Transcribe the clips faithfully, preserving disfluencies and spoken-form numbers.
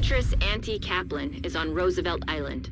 Beatrice Auntie Kaplan is on Roosevelt Island.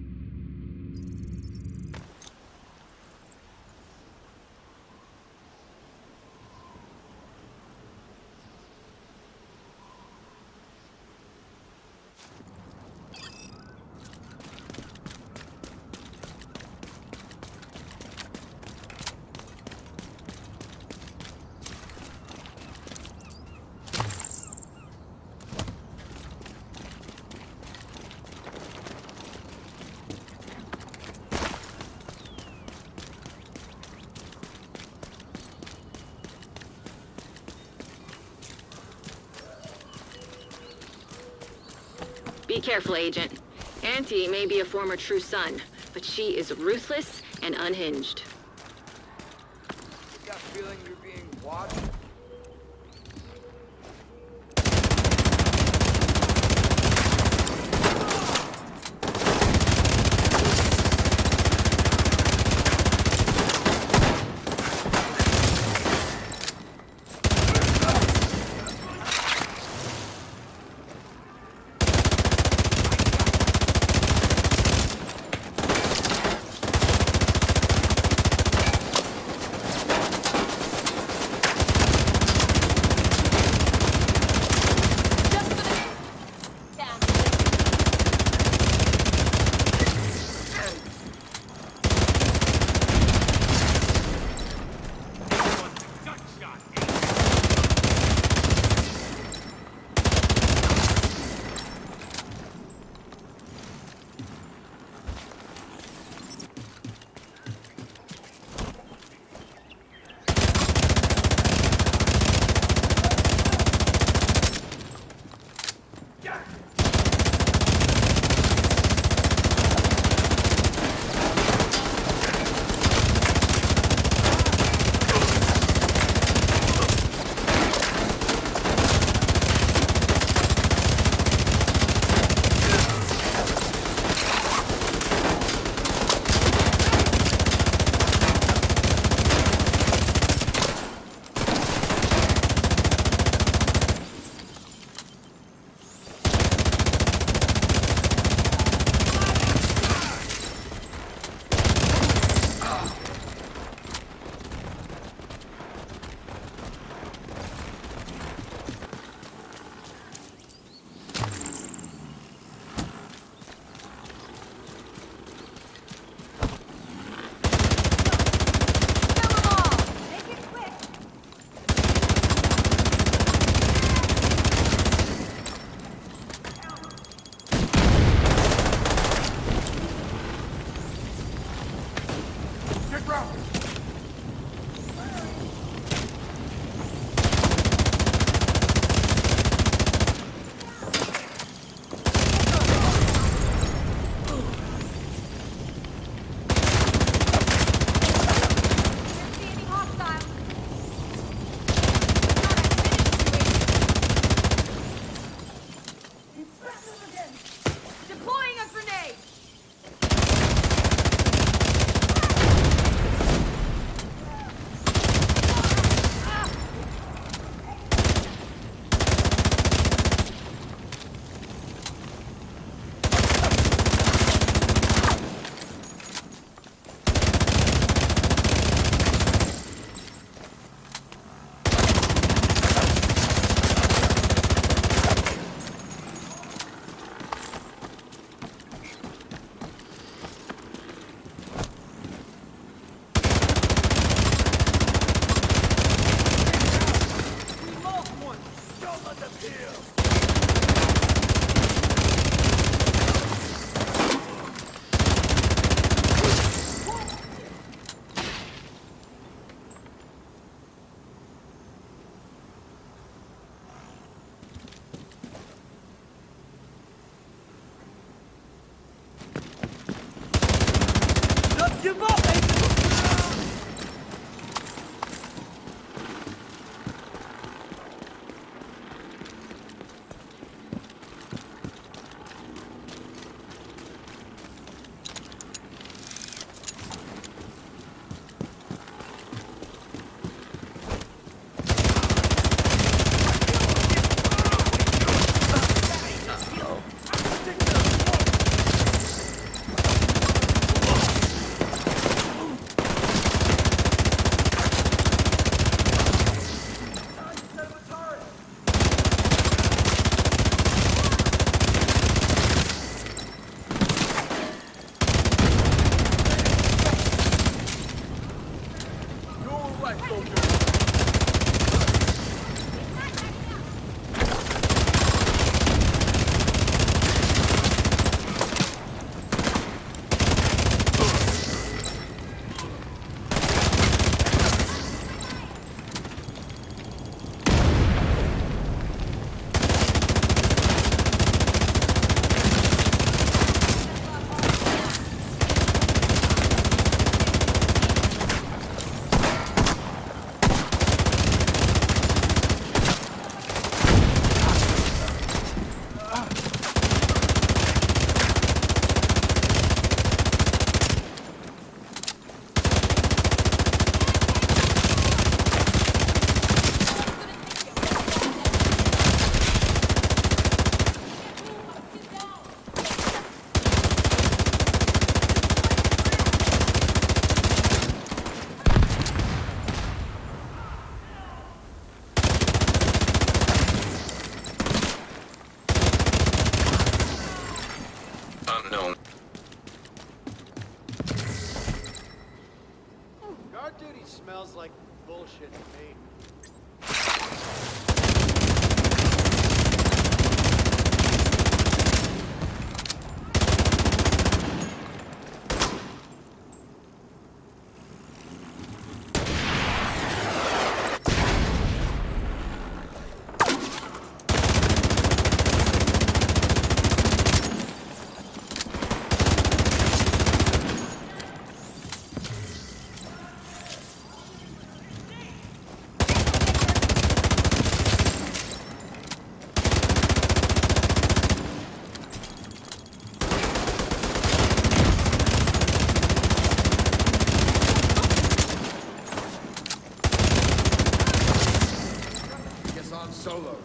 Be careful, Agent. Auntie may be a former True Son, but she is ruthless and unhinged. You got a feeling you're being watched? like bullshit to me. I'm solo.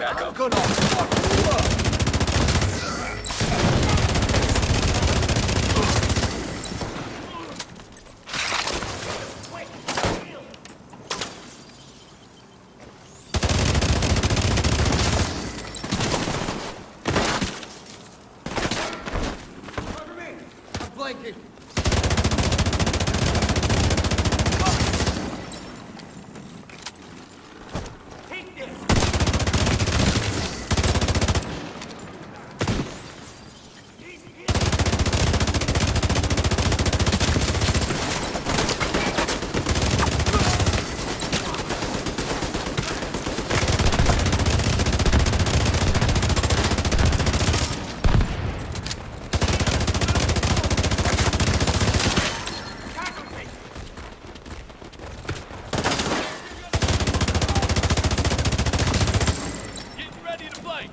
backup. Gonna fuck you up. Cover me. I'm blanking. Take this! Getting ready to play!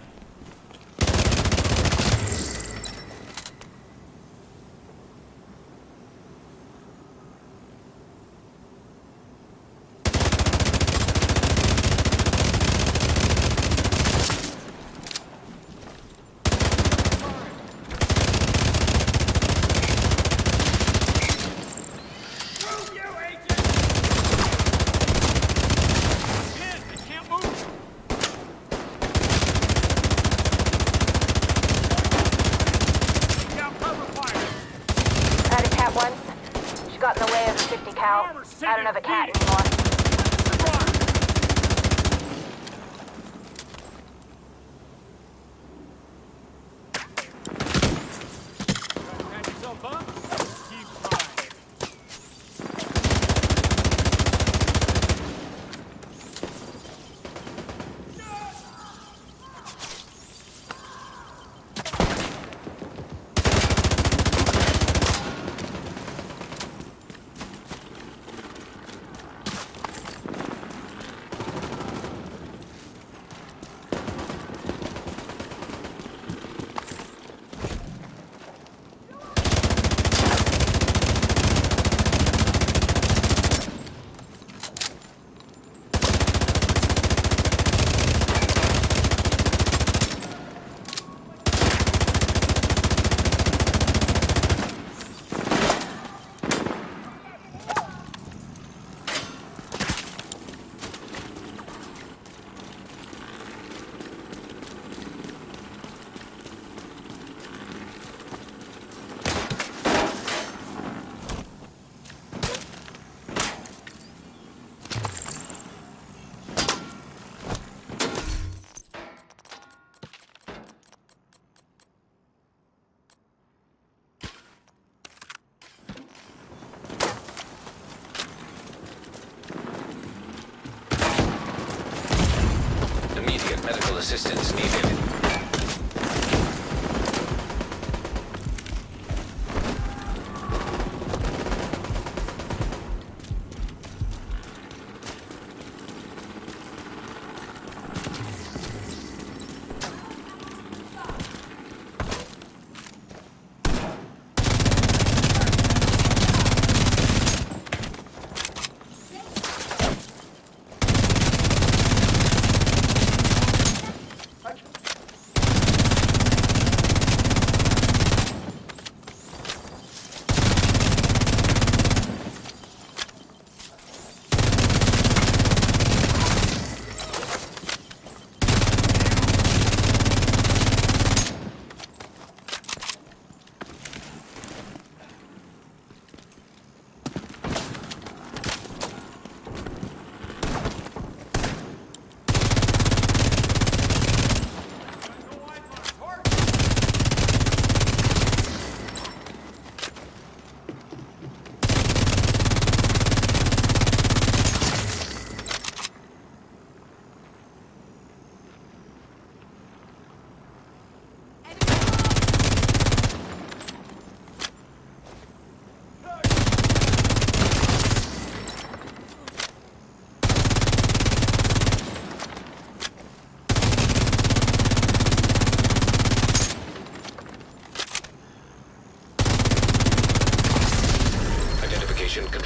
Move, you agent! Can't, they can't move! Down cover fire! I had a cat once. She got in the way of a fifty cal. I don't have a cat anymore. Catch yourself up? Keep trying. Immediate medical assistance needed.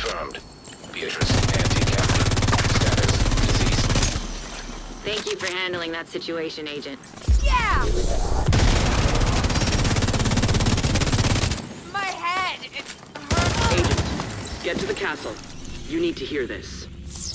Thank you for handling handling that situation, Agent. Yeah! My head! It hurts. Agent, get to the castle. You need to hear this.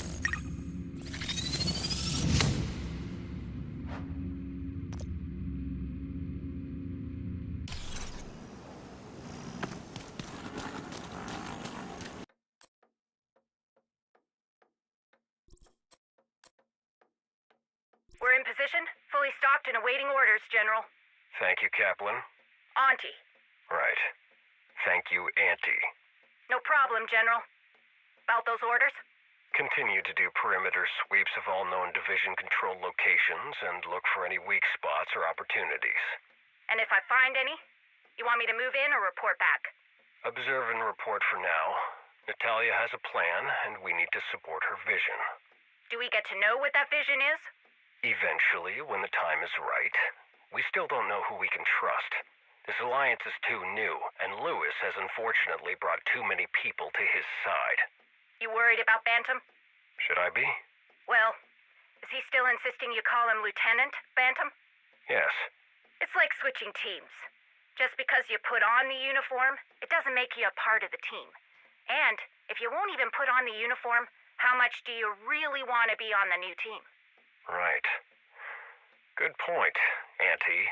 We're in position, fully stocked and awaiting orders, General. Thank you, Kaplan. Auntie. Right. Thank you, Auntie. No problem, General. About those orders? Continue to do perimeter sweeps of all known division control locations and look for any weak spots or opportunities. And if I find any, you want me to move in or report back? Observe and report for now. Natalia has a plan, and we need to support her vision. Do we get to know what that vision is? Eventually, when the time is right. We still don't know who we can trust. This alliance is too new, and Lewis has unfortunately brought too many people to his side. You worried about Bantam? Should I be? Well, is he still insisting you call him Lieutenant Bantam? Yes. It's like switching teams. Just because you put on the uniform, it doesn't make you a part of the team. And if you won't even put on the uniform, how much do you really want to be on the new team? Right. Good point, Auntie.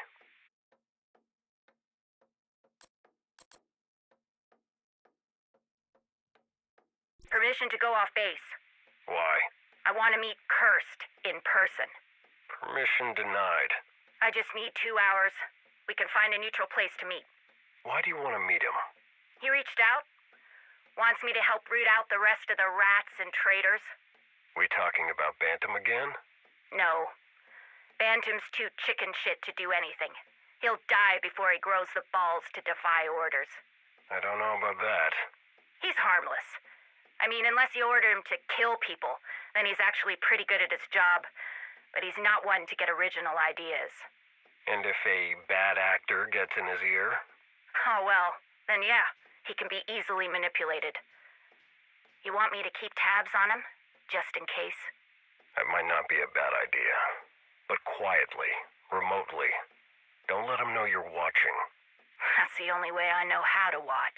Permission to go off base. Why? I want to meet Kirst in person. Permission denied. I just need two hours. We can find a neutral place to meet. Why do you want to meet him? He reached out. Wants me to help root out the rest of the rats and traitors. We talking about Bantam again? No. Bantam's too chicken shit to do anything. He'll die before he grows the balls to defy orders. I don't know about that. He's harmless. I mean, unless you order him to kill people, then he's actually pretty good at his job. But he's not one to get original ideas. And if a bad actor gets in his ear? Oh, well, then yeah, he can be easily manipulated. You want me to keep tabs on him, just in case? That might not be a bad idea. But quietly, remotely. Don't let him know you're watching. That's the only way I know how to watch.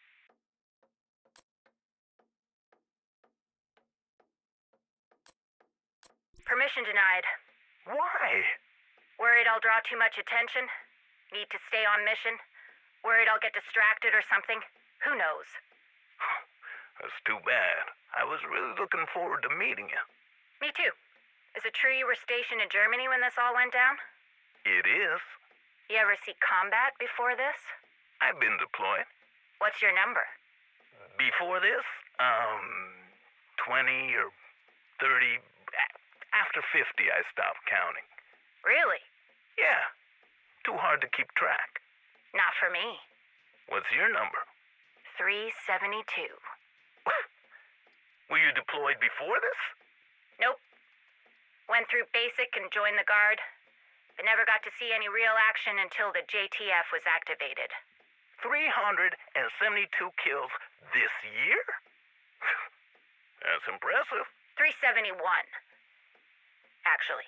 Permission denied. Why? Worried I'll draw too much attention? Need to stay on mission? Worried I'll get distracted or something? Who knows? That's too bad. I was really looking forward to meeting you. Me too. Is it true you were stationed in Germany when this all went down? It is. You ever see combat before this? I've been deployed. What's your number? Before this, um, twenty or thirty. After fifty, I stopped counting. Really? Yeah. Too hard to keep track. Not for me. What's your number? three seventy-two. Were you deployed before this? Nope. Went through basic and joined the Guard, but never got to see any real action until the J T F was activated. three hundred seventy-two kills this year? That's impressive. three seventy-one. Actually.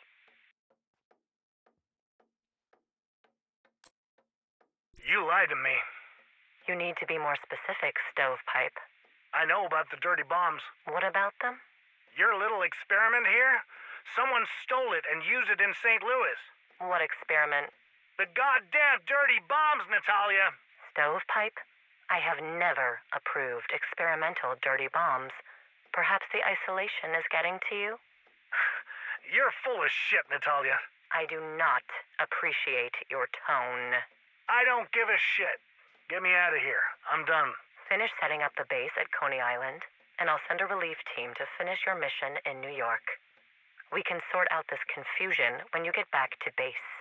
You lied to me. You need to be more specific, Stovepipe. I know about the dirty bombs. What about them? Your little experiment here? Someone stole it and used it in Saint Louis. What experiment? The goddamn dirty bombs, Natalia! Stovepipe? I have never approved experimental dirty bombs. Perhaps the isolation is getting to you? You're full of shit, Natalia. I do not appreciate your tone. I don't give a shit. Get me out of here. I'm done. Finish setting up the base at Coney Island, and I'll send a relief team to finish your mission in New York. We can sort out this confusion when you get back to base.